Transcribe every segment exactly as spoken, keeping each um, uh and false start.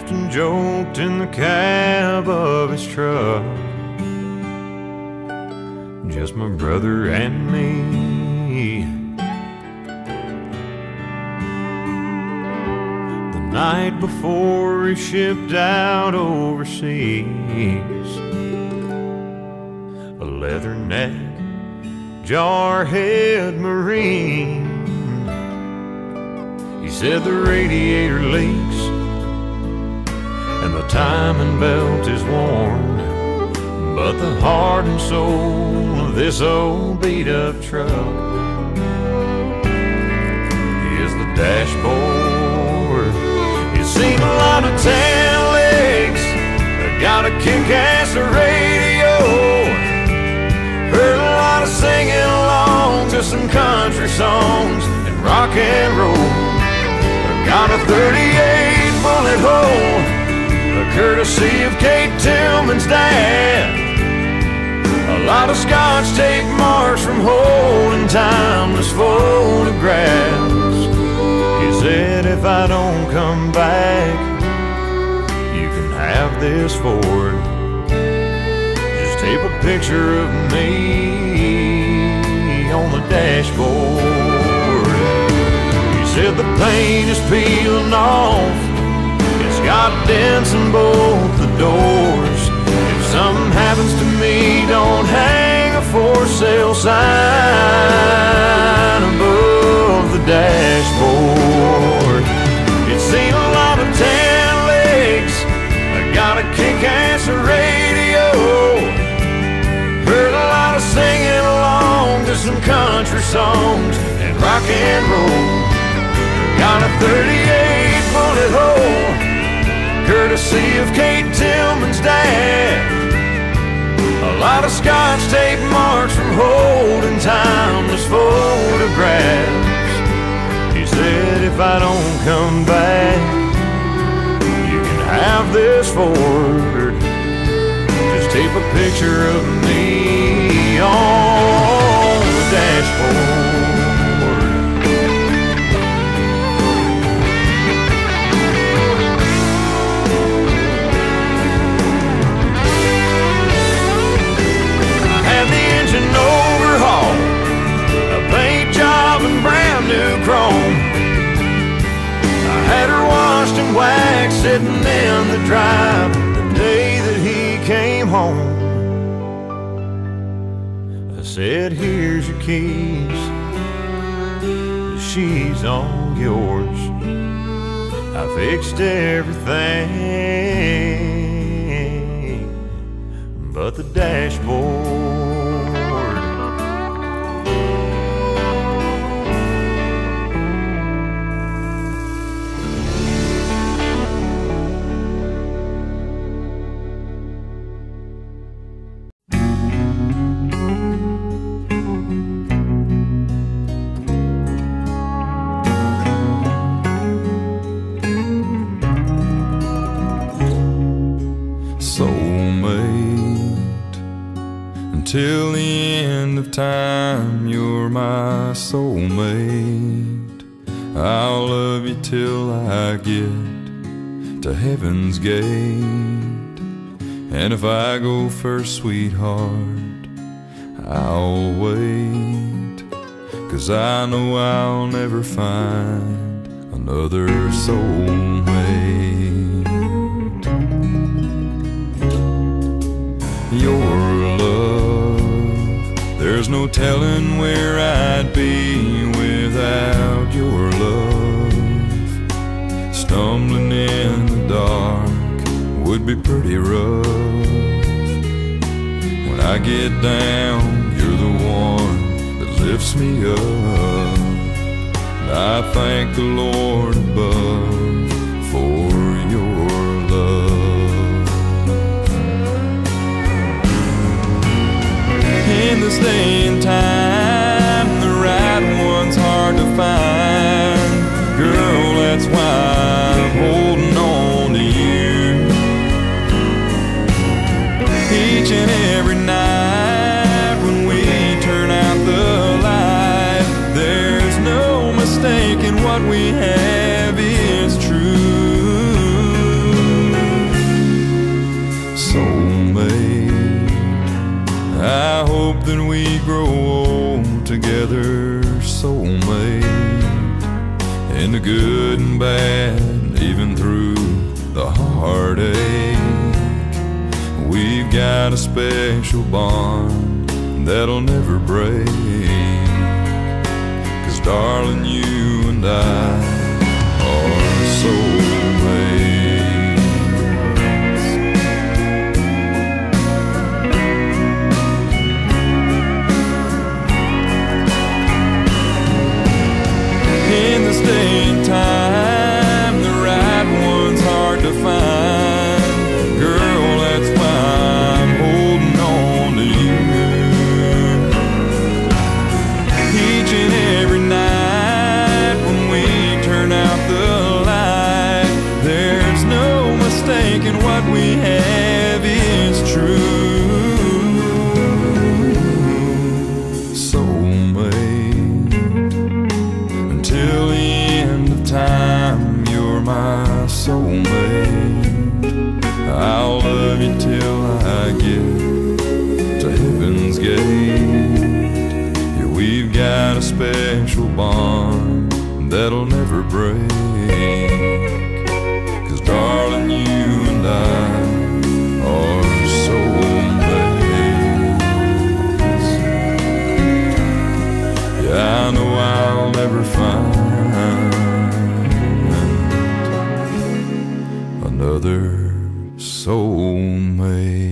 laughed and joked in the cab of his truck. Just my brother and me. The night before he shipped out overseas, a leatherneck, jarhead Marine. He said the radiator leaks and the timing belt is worn, but the heart and soul of this old beat-up truck is the dashboard. It's seen a lot of tail legs, got a kick-ass radio, heard a lot of singing along to some country songs and rock and roll. Got a thirty-eight bullet hole, courtesy of Kate Tillman's dad. A lot of scotch tape marks from holding timeless photographs. He said, if I don't come back, you can have this Ford. Just tape a picture of me on the dashboard. He said the paint is peeling off, it's got dents in both the doors. If something happens to me, don't hang a for sale sign above the dashboard. It's seen a lot of tan legs, I got a kick-ass radio, heard a lot of singing along to some country songs and rock and roll. Got a thirty-eight bullet hole, courtesy of Kate Tillman's dad. A lot of scotch tape marks from holding timeless photographs. He said, if I don't come back, you can have this Ford. Just tape a picture of me on the dashboard. Overhaul, a paint job and brand new chrome. I had her washed and waxed sitting in the drive the day that he came home. I said, here's your keys, she's all yours. I fixed everything but the dashboard. Till the end of time, you're my soulmate. I'll love you till I get to heaven's gate. And if I go first, sweetheart, I'll wait, 'cause I know I'll never find another soulmate. Your love, there's no telling where I'd be without your love. Stumbling in the dark would be pretty rough. When I get down, you're the one that lifts me up. And I thank the Lord above for your love. In this day and time, the right one's hard to find. Girl, that's why I'm holding on to you. Each and every night when we turn out the light, there's no mistaking what we have is true. together, soulmate. In the good and bad, even through the heartache, we've got a special bond that'll never break. 'Cause darling, you and I are soulmates. In this day and time, the right one's hard to find. Girl, that's why I'm holding on to you. Each and every night when we turn out the light, there's no mistaking what we have is true. Soulmate, until the end of time, you're my soulmate. I'll love you till I get to heaven's gate. Yeah, we've got a special bond that'll never break. 'Cause darling, you and I are soulmates. Yeah, I know I'll never find another soulmate.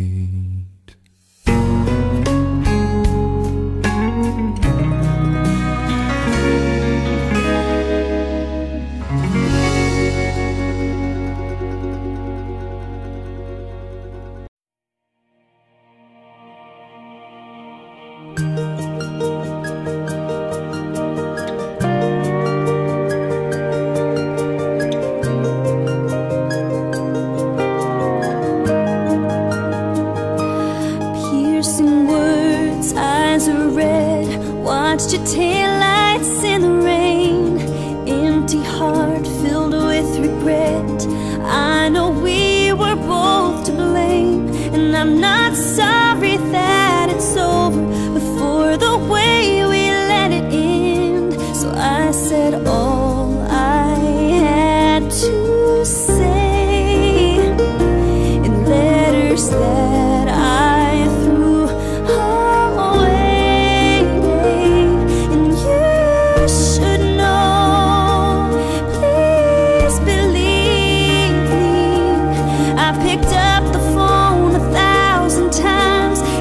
Piercing words, eyes are red. Watched your taillights in the rain. Empty heart filled with regret. I know we were both to blame, and I'm not sorry that it's over, but for the way we let it end. So I said all I had to say in letters that I threw away. And you should know, please believe me, I picked up the phone a thousand times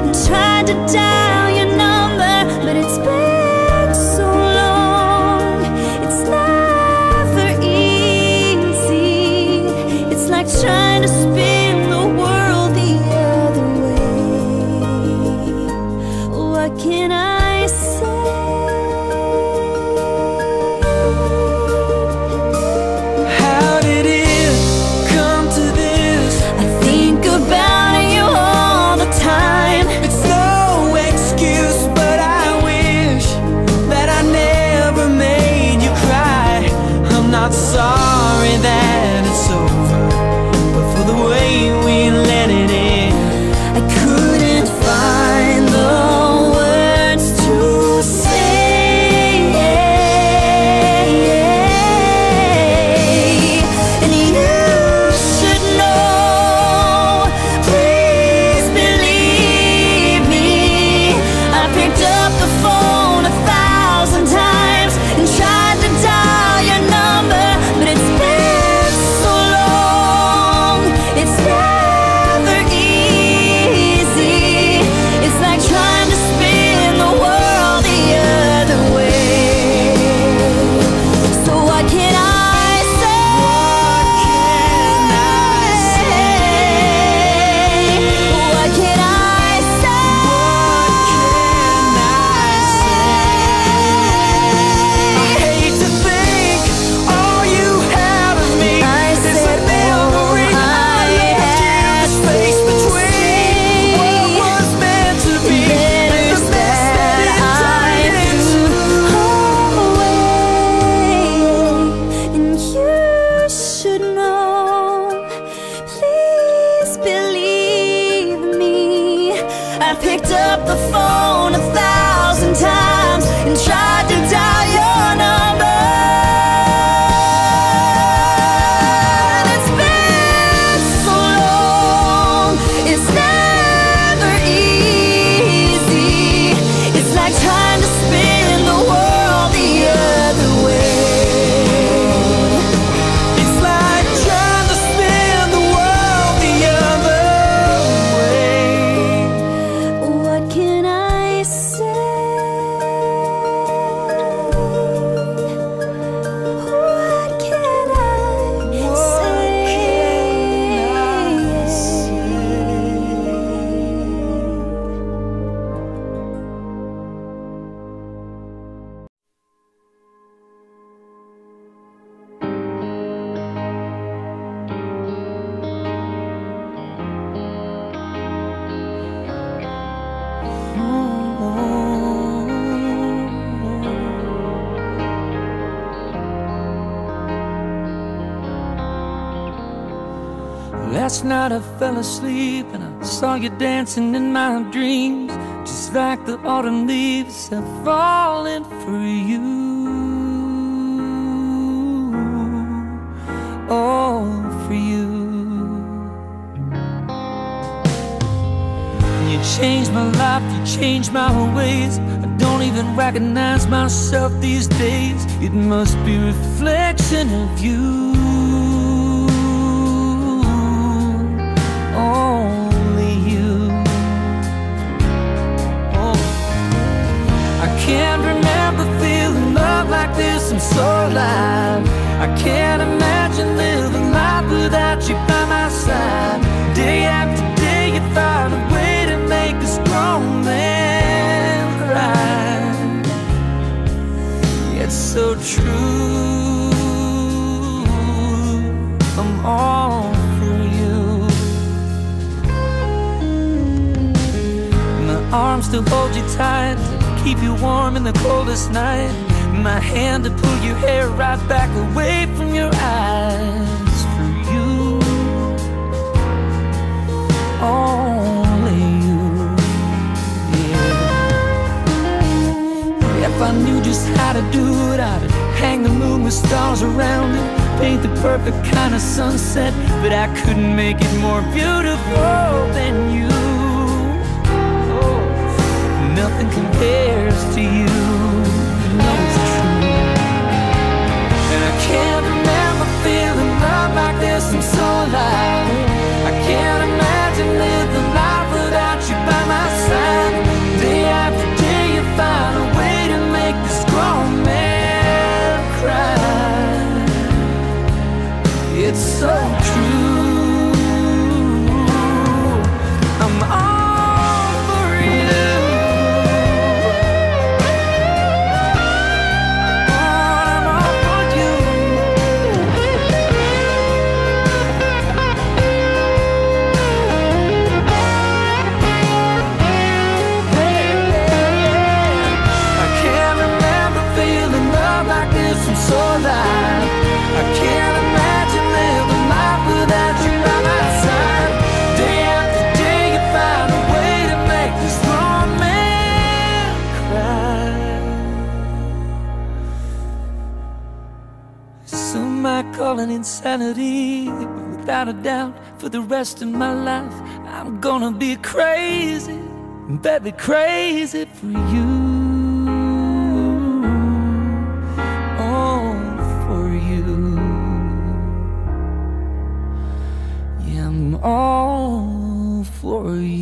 last night I fell asleep and I saw you dancing in my dreams, just like the autumn leaves have fallen for you. Oh, for you. You changed my life, you changed my ways. I don't even recognize myself these days. It must be a reflection of you. Only you. Oh. I can't remember feeling love like this. I'm so alive. I can't imagine living life without you by my side. Day after day you found a way to make a strong man cry. It's so true. I'm all for you. My arms still hold you tight, keep you warm in the coldest night. My hand to pull your hair right back away from your eyes. For you, only you, yeah. If I knew just how to do it, I'd hang the moon with stars around it, paint the perfect kind of sunset, but I couldn't make it more beautiful than you. Oh, nothing compares to you. Can't remember feeling love like this. I'm so alive. I can't imagine living life without you by my side. Day after day you find a way to make this grown man cry. It's so true. I'm all for you. Call it insanity, but without a doubt, for the rest of my life, I'm gonna be crazy, baby, crazy for you. Oh, for you. Yeah, I'm all for you.